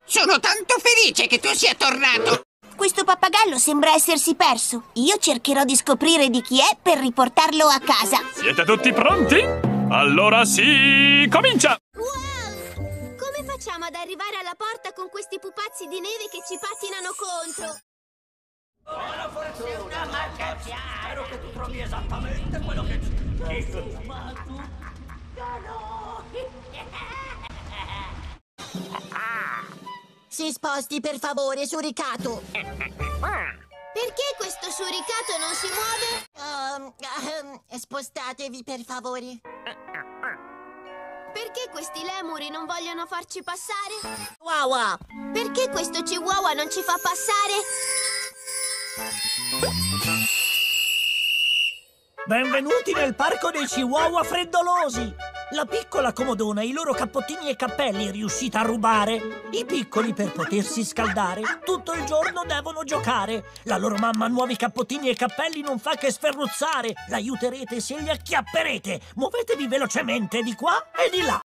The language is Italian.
Sono tanto felice che tu sia tornato! Questo pappagallo sembra essersi perso. Io cercherò di scoprire di chi è per riportarlo a casa. Siete tutti pronti? Allora si comincia! Wow! Come facciamo ad arrivare alla porta con questi pupazzi di neve che ci pattinano contro? Buona fortuna, Marcaccia! Spero che tu trovi esattamente quello che c'è. Ma tu... no! Si sposti per favore, suricato. Perché questo suricato non si muove? Spostatevi per favore. Perché questi lemuri non vogliono farci passare? Wawa. Perché questo chihuahua non ci fa passare? Benvenuti nel parco dei Chihuahua freddolosi! La piccola comodona i loro cappottini e cappelli è riuscita a rubare. I piccoli, per potersi scaldare, tutto il giorno devono giocare. La loro mamma nuovi cappottini e cappelli non fa che sferruzzare. L'aiuterete se li acchiapperete. Muovetevi velocemente di qua e di là.